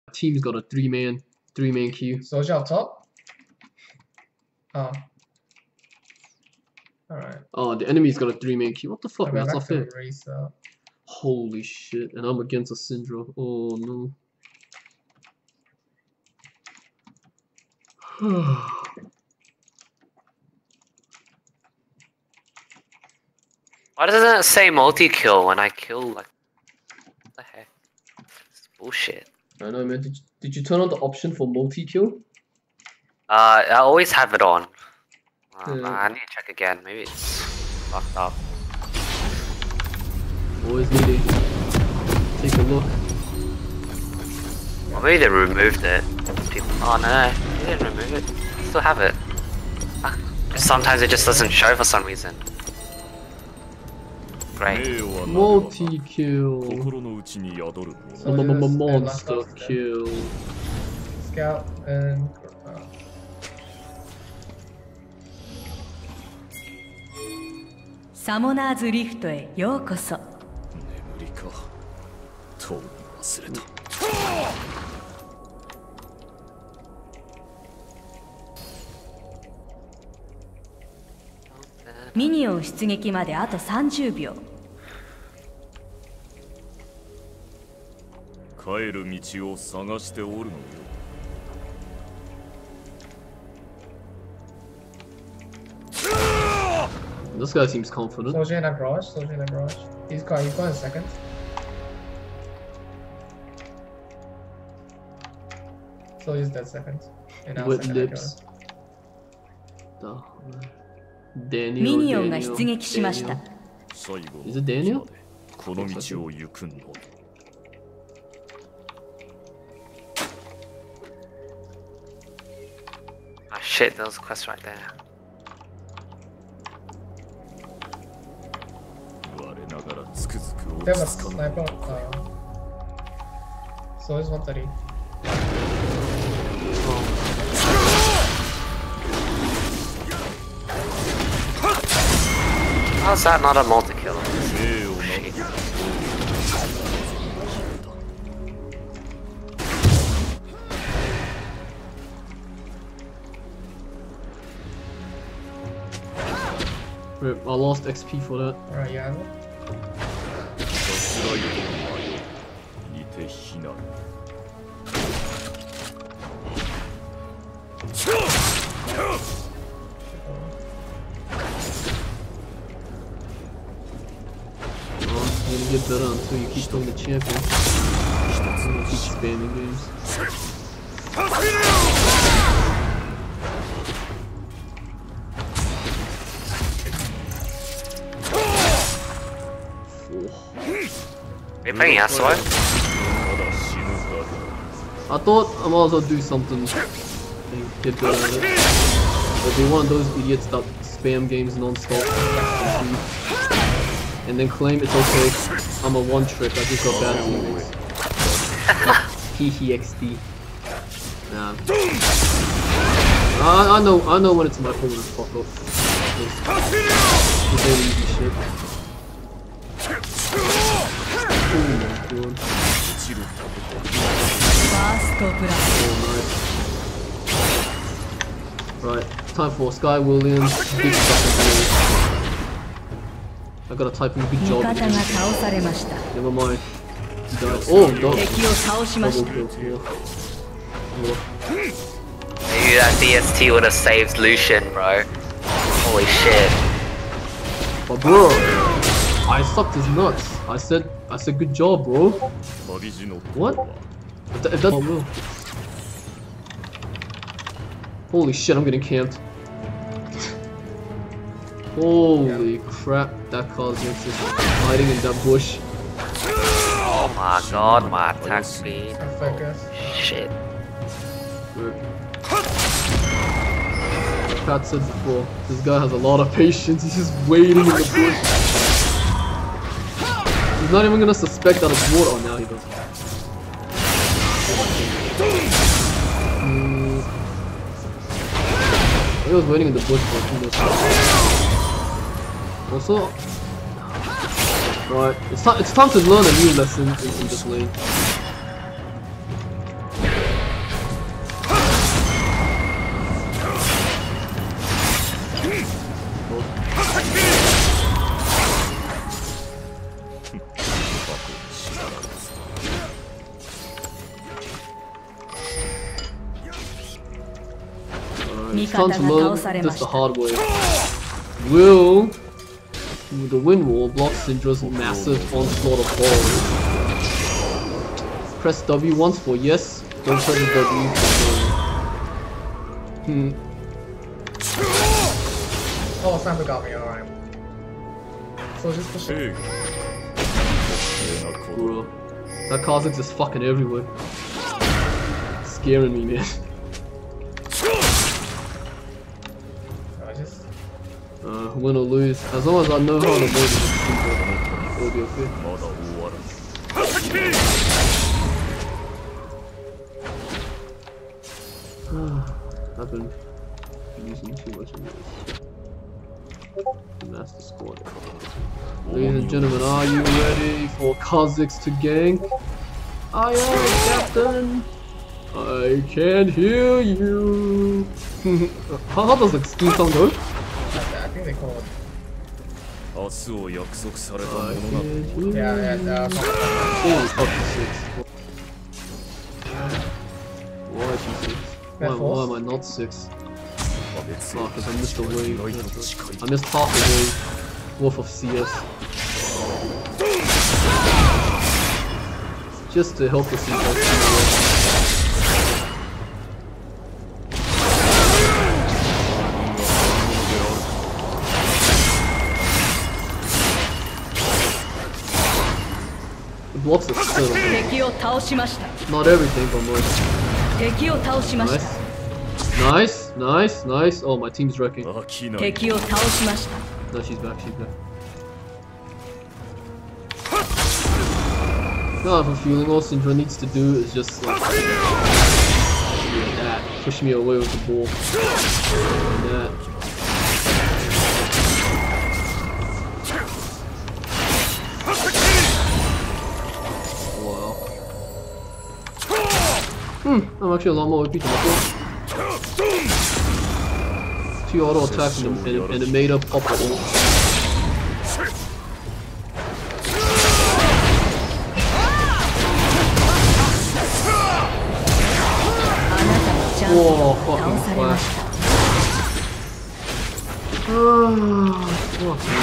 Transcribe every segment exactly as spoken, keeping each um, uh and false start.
team's got a three man, three man queue. Soldier up top. Oh. Alright. Oh, the enemy's got a three man queue. What the fuck, man? That's not fair. Reset. Holy shit! And I'm against a Syndra. Oh no. Why doesn't it say multi-kill when I kill, like, what the heck? It's bullshit. I know, man. Did you, did you turn on the option for multi-kill? Uh, I always have it on. Uh, Yeah. I need to check again. Maybe it's fucked up. Always need to take a look. Or maybe they removed it. People, oh no, they didn't remove it. Still have it. Ah, sometimes it just doesn't show for some reason. Great. Multi-kill. Soldier is- Monster and kill. Scout and. Uh, サモナーズリフトへようこそ。 眠りか。とうに忘れた。 ミニオン出撃まであとさんじゅうびょう。 帰る道を探しておるのよ。 This guy seems confident. Soldier in that garage. Soldier in that garage. He's got. He's got a second. Soldier's dead second. And now With second lips. The- Daniel, ミニオンが Daniel, 出撃しました Daniel.。 最後 Is it Daniel? この道を行くの。 Oh shit, there was a quest right there. 我ながらつくづく They have 落 a ち着かん。 sniper. Uh, Soldier's one thirty. How's that not a multi-kill? 命をな Shit. Rip, I lost X P for that. Alright, yeah. さすらいと迷う。似て非なる。 Oh, you're gonna get better until you keep playing the champion. You keep spamming games. Are you playing Yasuo? まだ死ぬはず。 I thought I might as well do something and get better at it. But be one of those idiots that spam games non-stop and then claim it's okay, I'm a one trick, I just got bad teammates. Hee X D. Nah. I, I know I know when it's my fault to fuck up. It's really easy shit. Oh my god. 落ちるためと。 ファーストブラス Oh, nice. Right, time for Sky Williams. Big fucking deal. I gotta type in good 味 job. 方が倒されました。 Never mind. He died. Oh, no. 敵を倒しまし Double た。 kill. Yeah. Maybe that D S T would have saved Lucian, bro. Holy shit. But bro, I sucked his nuts. I said, I said good job, bro. 旅路の What? If, that, if that's will. Holy shit, I'm getting camped. Holy crap, that caused me just hiding in that bush. Oh my god, my attack speed. Focus. Shit. Pat said before, this guy has a lot of patience, he's just waiting in the bush. He's not even gonna suspect that it's water. Oh, now he does. Mm. He was waiting in the bush for a few minutes. Also, right, it's time. It's time to learn a new lesson in, in this lane. It's time to learn this the hard way. Will the wind wall block Syndra's massive onslaught of balls. Press W once for yes, don't press the W for no. Hmm. Oh, Sandra got me, alright. So just push it. Bro, that Kha'Zix is fucking everywhere. Scaring me, man. I just... Uh, win or lose. As long as I know how to avoid it, it'll be okay. I've been using too much of this. Master Squad. Ladies and gentlemen, are you ready for Kha'Zix to gank? Aye aye, Captain! I can't hear you! how, how does the scheme sound go? I think they call it... I can't hear you. Yeah, yeah, uh... Oh, it's up to six. Why is he six? Why, why am I not six? Oh, because I missed a wave. I missed half a wave worth of C S. Just to help the C S. The blocks are still. Not everything, but most. Nice. Nice, nice, nice. Oh, my team's wrecking. No, she's back, she's back. No, I have a feeling all Syndra needs to do is just like yeah, that. Push me away with the ball. And that. Wow. Hmm, I'm actually a lot more O P than I thought. Two auto attack and, and, and it made up up the ult. Whoa, fucking flash. Oh, fuck me.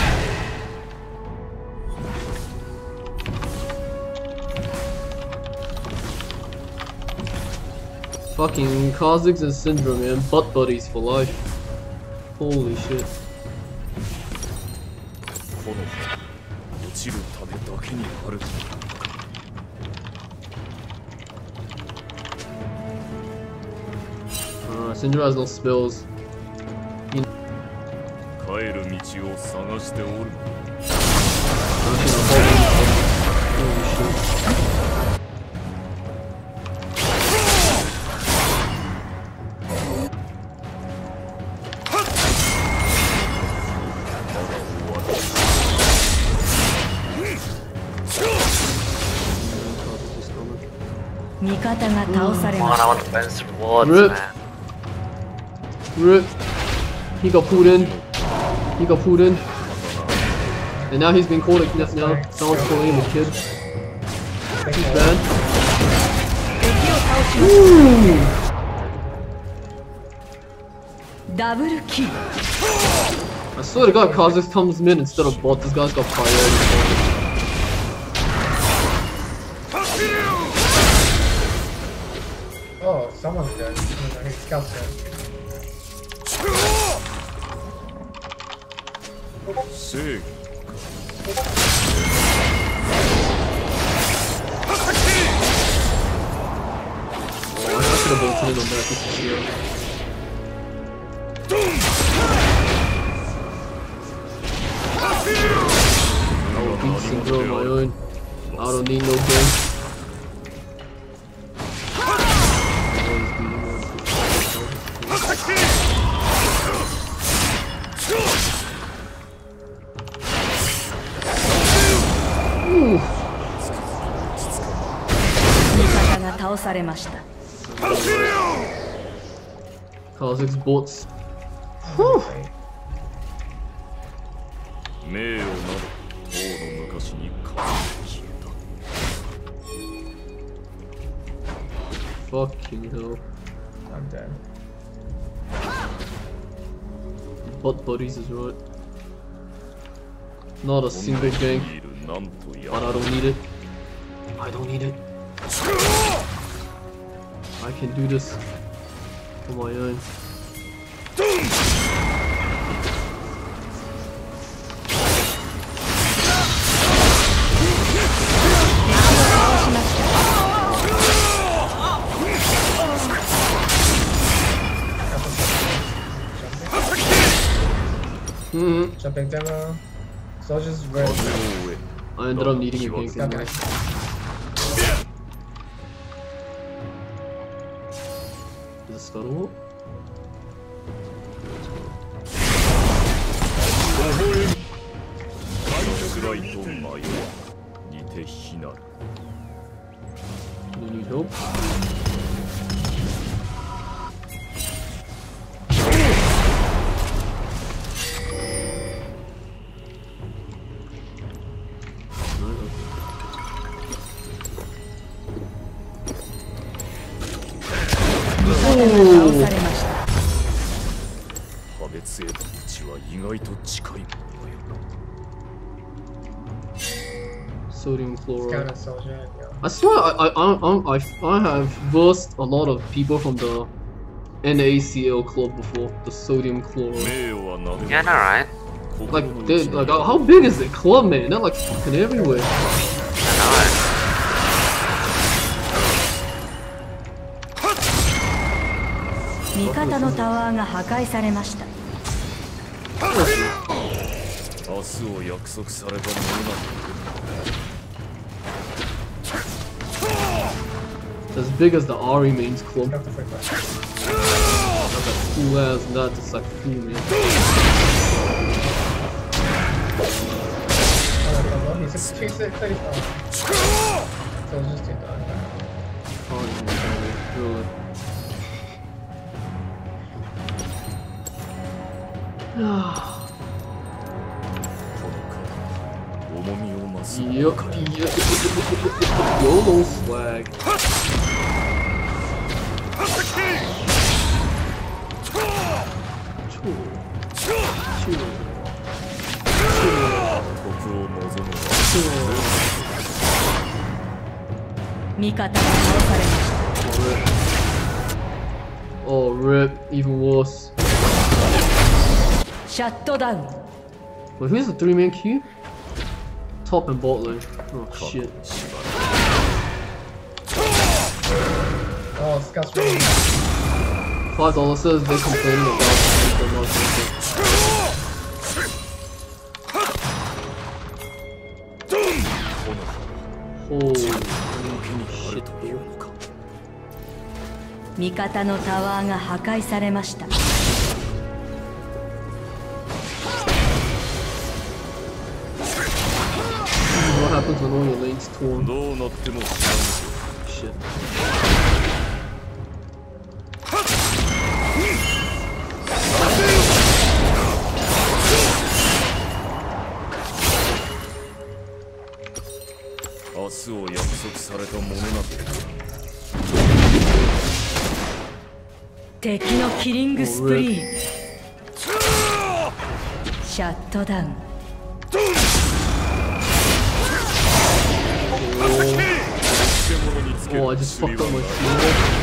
Fucking Kha'Zix and Syndra, man. Butt buddies for life. Holy shit. Uh, Syndra has no spells. You know. Holy shit. Come on, I want the bonus rewards, Rip. man. Rip. He got pulled in. He got pulled in. And now he's been called a kid now. Someone's calling him a kid. He's bad. Ooh. Double kill. I swear to God, Kha'Zix comes in instead of bot. This guy's got priority. Oh, someone's dead. His scout's dead. Sick. Oh, I should have bolted in on that piece of shit. I will beat Syndra on my own. I don't need no game. Kha'Zix bots. Whew. Fucking hell. I'm dead. butt buddies is right. Not a single gank, but I don't need it. I don't need it. I can do this on my own. Mm-hmm. Jumping demo. Soldier's red. I ended up needing a gank Okay. anyway. Is it stun ult? 辛いと迷う似て非なる You need help? Oh! 破滅への道は意外と近いものよ Sodium chloride. Counter soldier. Yeah. I swear, I I I I I have versed a lot of people from the N A C L club before. The sodium chloride. 名誉はな Yeah, no, right? Like, they, like, how big is the club, man? They're like fucking everywhere. I know it. 味方のタワーが破壊されました。 明日を約束されたものだ As big as the Ari mains club. Got the free flash. That's a cool ass, not just like cool, man. Oh, he's sixty-six, thirty-five. Soldier's too dark. Oh, yeah, really. Yup, yup, YOLO swag. Choo. Choo. Choo. 味方が倒されました。 Oh, rip. Even worse. シャットダウン。 Wait, who's the three man queue? Top and bot lane. Oh shit. Oh, Scott's ready. Five dollars says they're complaining about the most. Holy shit, dude. 味方のタワーが破壊されました。 What happens when all your lane's torn? どうなっても Shit. 明日を約束されたものなど敵のキリングスプリー。シャットダウン。 Oh, I just fucked up my shield.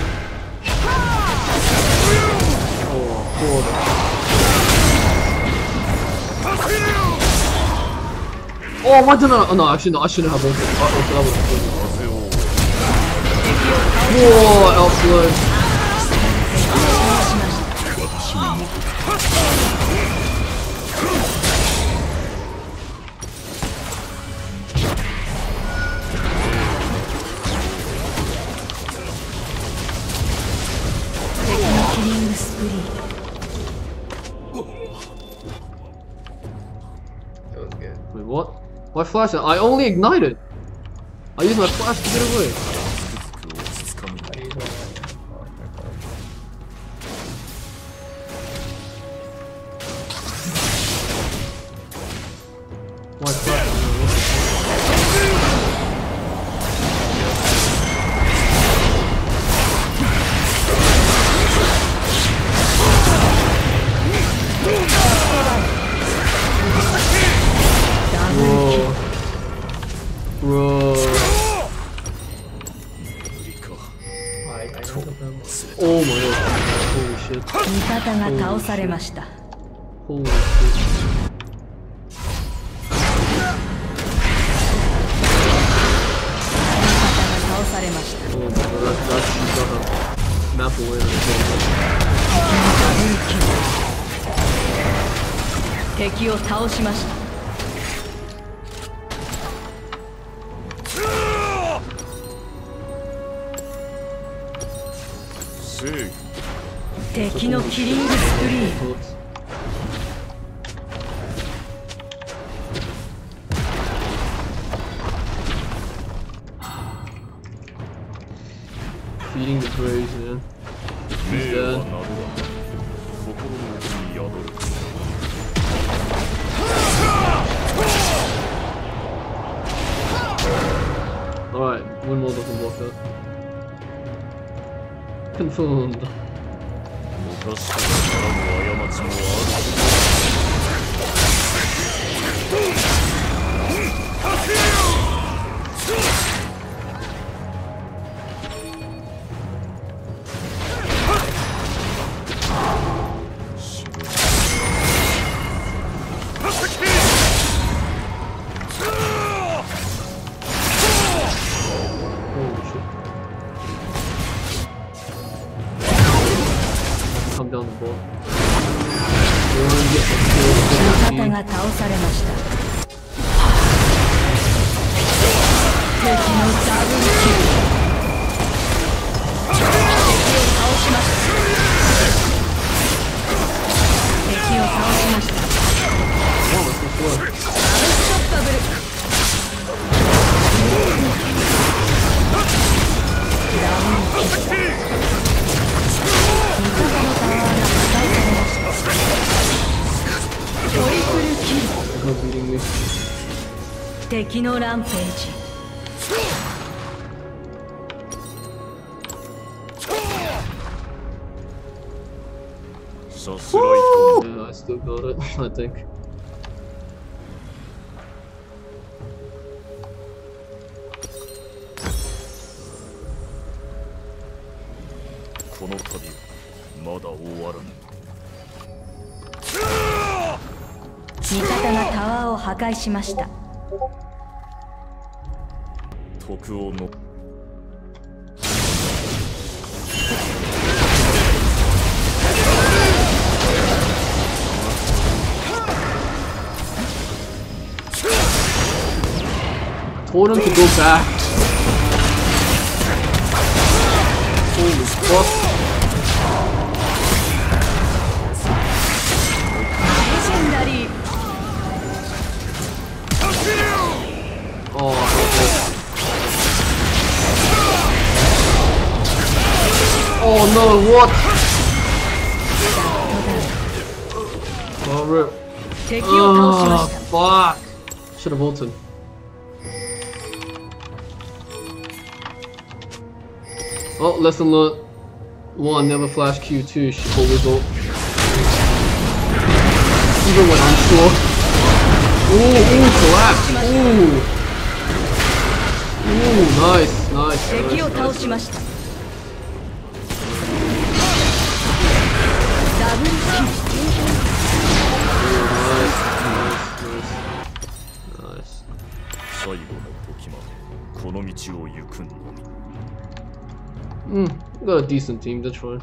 Oh, God. Oh, why didn't I? Oh, no, actually, no, I shouldn't have ulted. Uh, ulted, that was good. Whoa, outflow. Wait, what? Why flash? I only ignited. I used my flash to get away. Why flash? I, I know them. Oh my god. Holy shit. 味方が倒されました。 Holy shit. 倒されました。 Oh my god, that's actually got a map away as well. 敵を倒しました。敵のキリングスクリーン。 Feeding the praise, man. He's dead. Alright, Windmill doesn't block that. Confirmed. Come down the ball. 味方が倒されました。敵のダブルキル。敵を倒しました。敵を倒しました。ダブルショットダブル。ダブルキル。 敵のランページ。 Yeah, I still got it, I think. This 味方がタワーを破壊しました。 徳をの Told him to go back. Holy fuck. Legendary. Oh, okay. Oh no, what? Oh, rip. Oh, fuck. Should have ulted. Oh, lesson learned. One, never flash Q. Two, she always ult. Even when unsure. Ooh, ooh, collapse. Ooh. Ooh, nice, nice. nice, nice. Hmm, got a decent team, that's fine.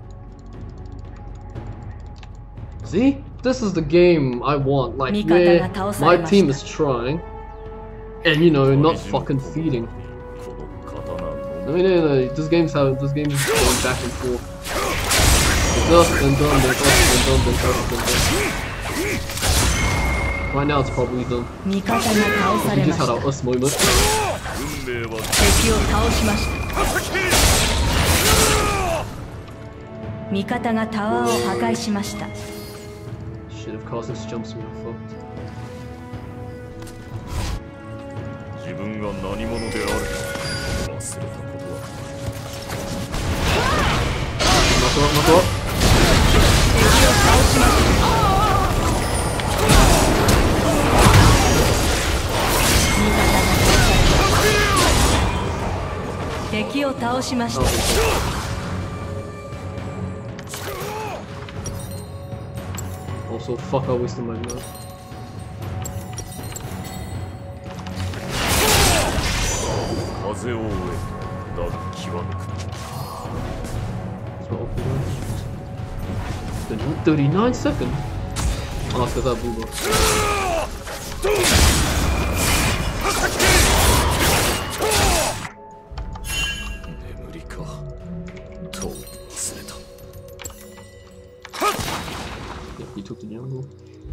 See? This is the game I want, like where my team is trying and you know, not fucking feeding. I mean, no, no, this game's how this game is going back and forth. It's us, then done, then us, then done, then us, then done. Right now it's probably done. We just had our us moment. Shit, if Kha'Zix jumps me, I'm fucked. Knock up, knock up. 倒しました Also, fuck, I wasted my gun. thirty-nine seconds? Oh, it's because I blew up. Yep, he took the jungle.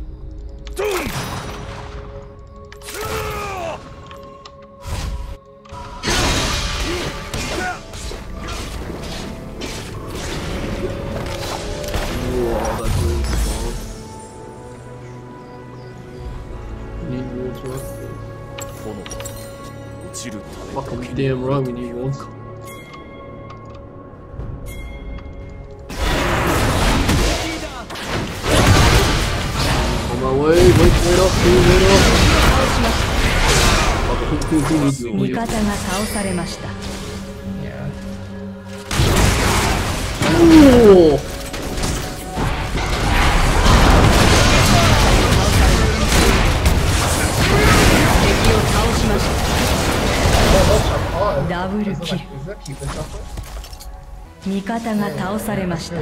Fucking damn right we need one. On my way, wait, wait up, wait up. 味方が倒されました Yeah. Ooh. Double Is it kill. like, is that Cupid chocolate? 味方が倒されました It's,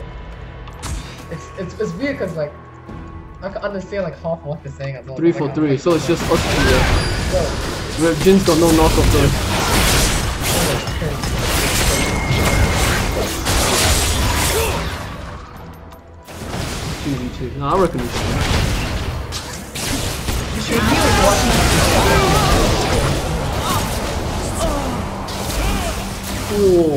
it's, it's weird because like I can understand like half of what they're saying as well. Three Like, for I'm three, like, so it's just us two there. yo, Red Jin's got no knockoff there. two v two. Nah, I reckon we should. Oh.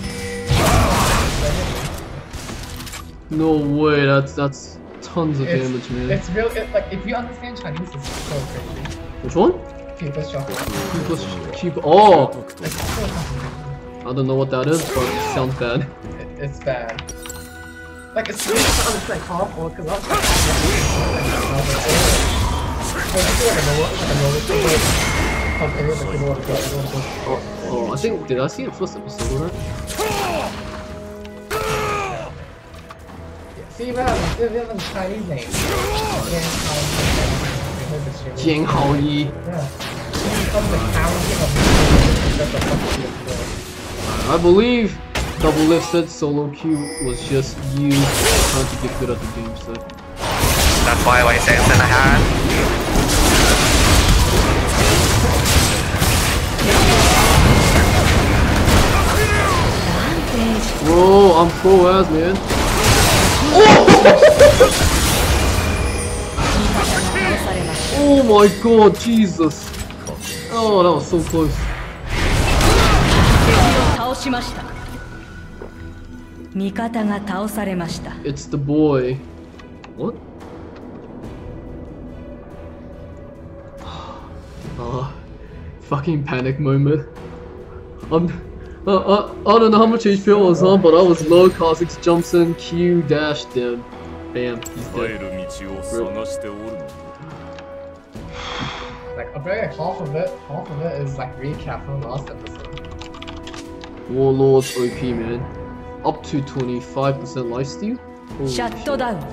No way, that's that's tons of it's, damage, man. It's real. It, like if you understand Chinese, it's so crazy. Which one? Cupid's chocolate. Q plus Q. Oh, It's so complicated. I don't know what that is, but it sounds bad. It, it's bad. Like it's really hard to understand half of because I'm trying to Oh, oh, I think did I see the first episode of that? See, man, this is a Chinese name. Jiang Haoyi. Yeah. He becomes the counting of the fucking I believe Double Lift said solo Q was just used trying to get good at the game set. That's why I say it's in the hand. Bro, I'm pro ass, man. Oh my god, Jesus. Oh, that was so close. 倒しました味方が倒されました It's the boy. What? Ah, fucking panic moment. I'm, uh, uh, I don't know how much H P I was on, but I was low. Kha'Zix jumps in, Q dash them. Bam, he's dead. Like, I bet half of it, half of it is like recap from last episode. Warlords O P, man. Up to twenty-five percent lifesteal. Holy シャットダウン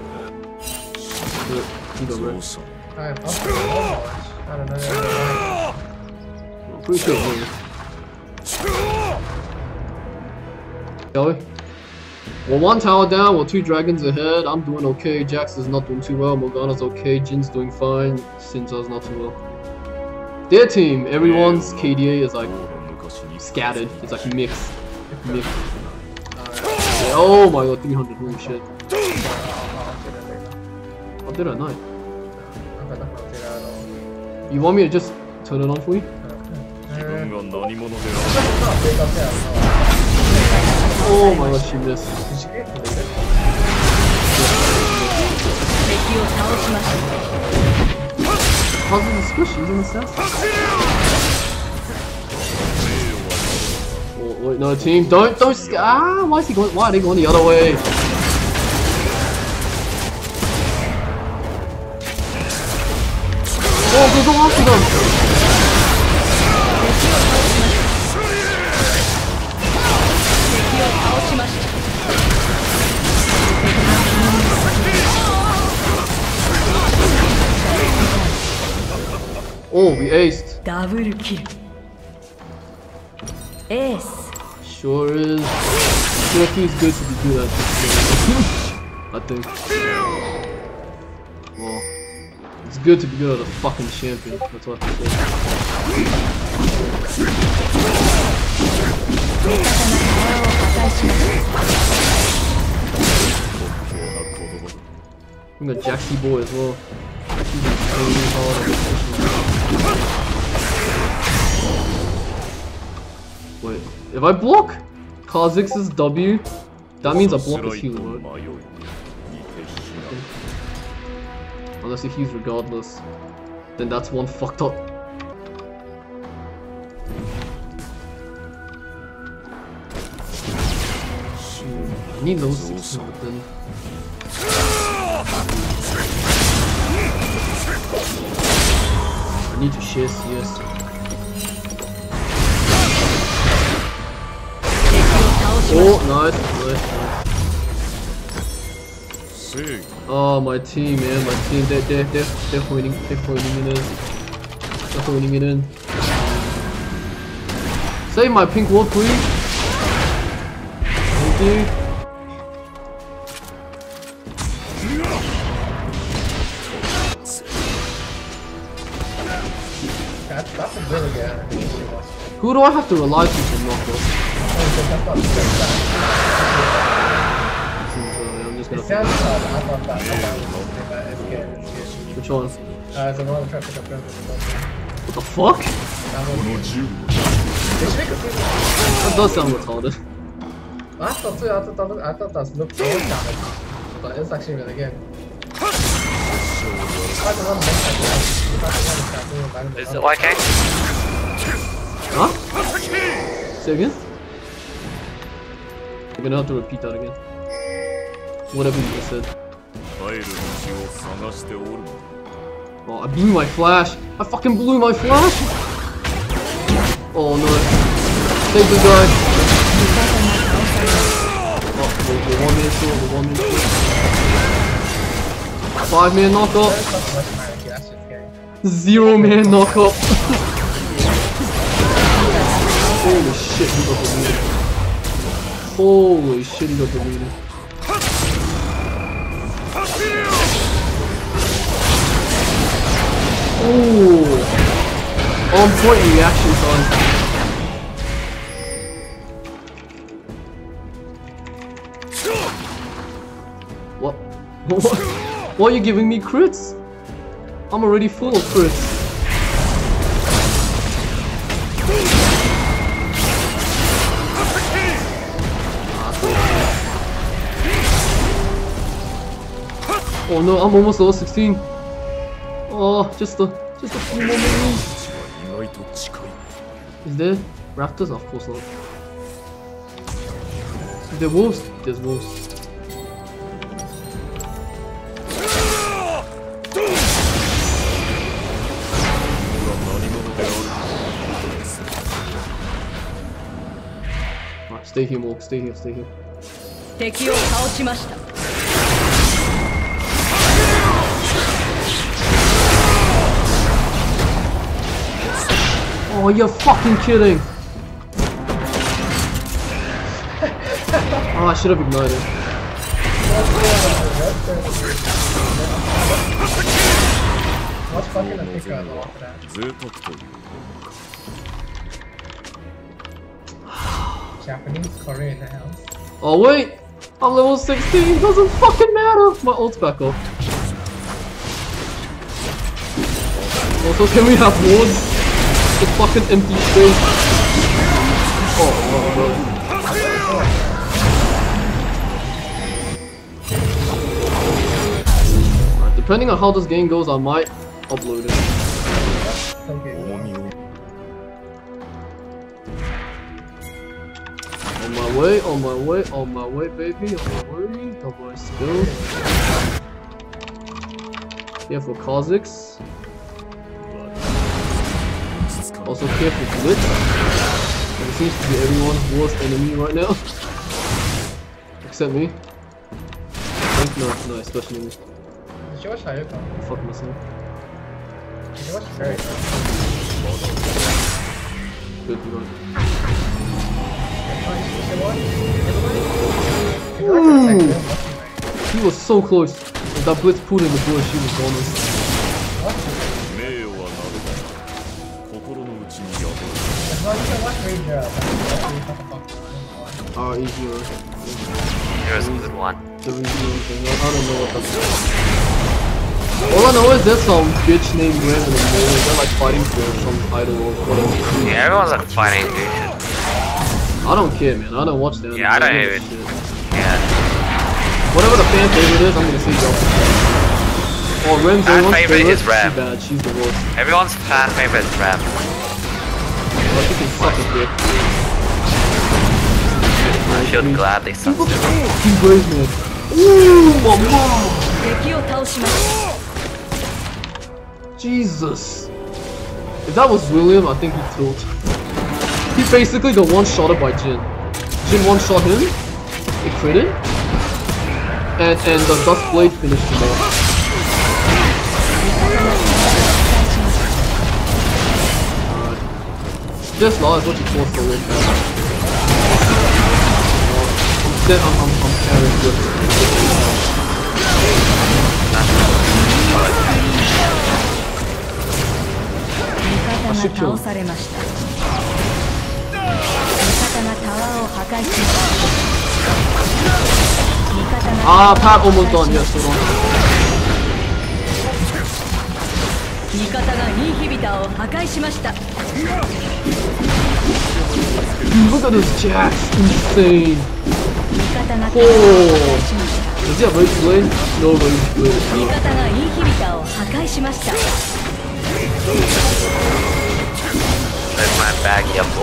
shit. He got wrecked. I am up to so much. I don't know. I'm pretty sure it's me. Shall we? Well, one tower down, well, two dragons ahead. I'm doing okay. Jax is not doing too well. Morgana's okay. Jin's doing fine. Sinja's not too well. Their team, everyone's K D A is like scattered. It's like mixed. Mixed. Yeah, oh my god, three hundred. Holy shit. How did I not? You want me to just turn it on for you? Oh my god, she missed. 敵を倒しました How's the squish? He's in the stats? Oh, wait, no, team. Don't, don't. sc- Ah, why is he going? Why are they going the other way? Oh, go, go after them! Oh, we aced. ダブルキルエース Sure is. Sure feels good to be good at this game. I think. Well, it's good to be good at a fucking champion. That's what I have to say. We got Jaxie Boy as well. He's insanely hard at this. Wait, if I block Kha'Zix's W, that means I block his healer, right? Unless he heals regardless. Then that's one fucked up. I need those sixteen, but then... I need to share C S. Oh, nice, nice, nice. Oh, my team, man, my team, they're, they're, they're, they're holding, they're holding it in. They're holding it in. Save my pink ward, please. Thank you. That's, that's a really good animation. Who do I have to rely to for knockoff? I'm just It gonna. sounds hard, I love that. I love that. It's good, it's good. Which one? Uh, it's a lot of traffic up there. What the fuck? That does sound retarded. I thought too, I thought, I thought that looked so damage, but it's actually really good. Is it okay? Huh? Say again? You're gonna have to repeat that again. Whatever you just said. Oh, I blew my flash! I fucking blew my flash! Oh no. Save the guy! Oh, the, the one minute short, the one minute short. Five man knockup! Zero man knockup! Holy shit, he got deleted. Holy shit, he got deleted. Ooh! On point reaction time. What? What? Why are you giving me crits? I'm already full of crits. Oh no, I'm almost level sixteen. Oh, just a, just a few more minutes. Is there raptors? Of course not. Is there wolves? There's wolves. Alright, stay here, Morg. Stay here, stay here. 敵を倒しました Oh, you're fucking kidding! Oh, I should have ignored it. What's fucking a picker at the after that? Japanese, Korean, the house. Oh wait! I'm level sixteen! Doesn't fucking matter! My ult's back up. Also, can we have wards? The fucking empty space. Oh, oh, oh. Right, depending on how this game goes, I might upload it. Okay. On my way, on my way, on my way, baby, on my way. Double skills. Yeah, for Kha'Zix. Also careful Blitz. It seems to be everyone's worst enemy right now. Except me. I think no, no, especially me. Show us how you come. Fuck myself. She was very good. Good to go. Ooh. He was so close. If that blitz pulled in the bush, he was bonus. 名誉はなるが心の内に宿る As long as you watch Ranger, Ah, easier. Here's a good one. The review thing. I, I don't know what that's about. All I know is there's some bitch named Ren in the movie. They're like fighting for some title or whatever. Yeah, everyone's like fighting dude. I don't care, man. I don't watch that. Yeah, I don't even. Yeah. Whatever the fan favorite is, I'm gonna say go. Oh, Ren's Fan everyone's favorite is She's Rem. bad. She's the worst. Everyone's fan favorite is Rem. Oh, she can suck a dick. She would gladly suck it. He brave man. Ooh, mama! 敵を倒しました Jesus. If that was William, I think he killed. He basically got one-shotted by Jin. Jin one-shot him, it critted, and, and the Dust Blade finished him off. Alright. Just lost what you forced to win. Instead, I'm, I'm, I'm carrying good. 味方が倒されました味方がタワーを破壊しました味方が Ah, Pat almost done. Yes, hold on. 味方がインヒビターを破壊しました Dude, look at this Jax. Insane. 味方がタワーを破壊しました Does he have Rage Blade? No Rage Blade. 味方がインヒビターを破壊しました There's my baggy up.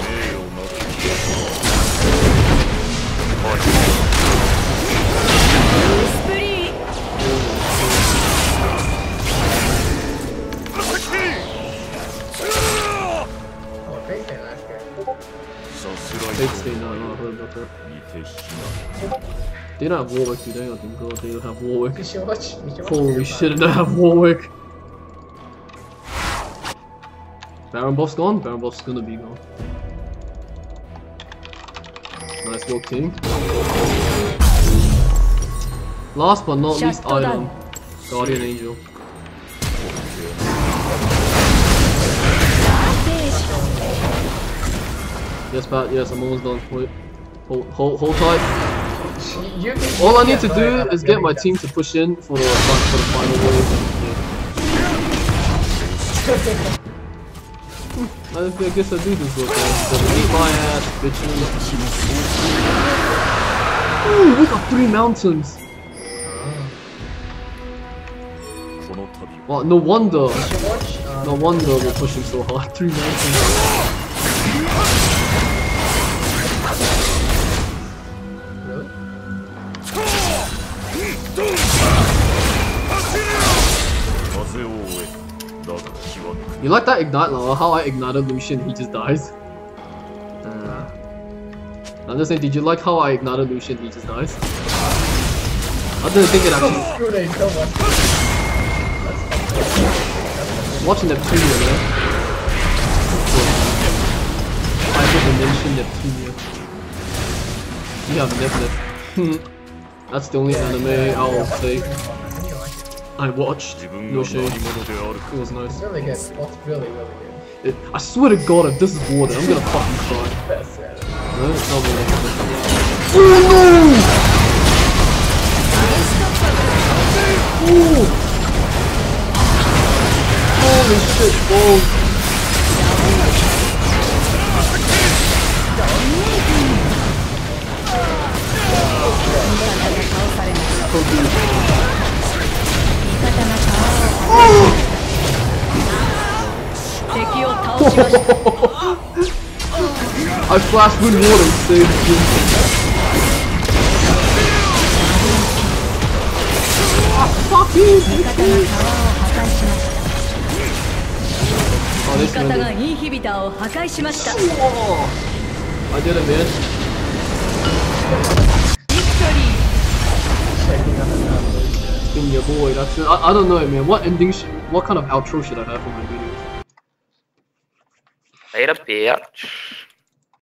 Oh, Fate Stay last year. Fate Stay, no, no, I heard about that. They don't have Warwick, do they? I think God, they don't have Warwick. You should watch. You should watch Holy Fear shit, Fight. they don't have Warwick. Baron buff's gone? Baron buff's gonna be gone. Nice work, team. Last but not least, item. Guardian Angel. Yes, Pat, yes, I'm almost done. Wait. Hold, hold, hold tight. You can- All I you need to can do buy it, is I'm get my getting team to push in for the, for the final wave. I guess I do this real fast. So eat my ass, bitches. Ooh, we got three mountains. Well, no wonder. You should watch. Um, No wonder we're pushing so hard. Three mountains. You like that ignite lava? How I ignited Lucian, he just dies. Uh, I'm just saying, did you like how I ignited Lucian, he just dies? I didn't think it actually. Screw that, you don't watch it. Watching Neptunia, man. Hyperdimension Neptunia. Yeah, Nep Nep. That's the only anime I'll say I watched. No shade. It was nice. It's really good. It's really, really good. It, I swear to God, if this is water, I'm gonna fucking cry. Best anime. No, it's not water. Oh no! Ooh. Holy shit, balls. I flashed with water and saved him. Ah, fuck you! Oh, this man did. Oh, I did it, man. been your boy. That's it. I, I don't know, man. What ending? Sh what kind of outro should I have for my videos? Later, bitch.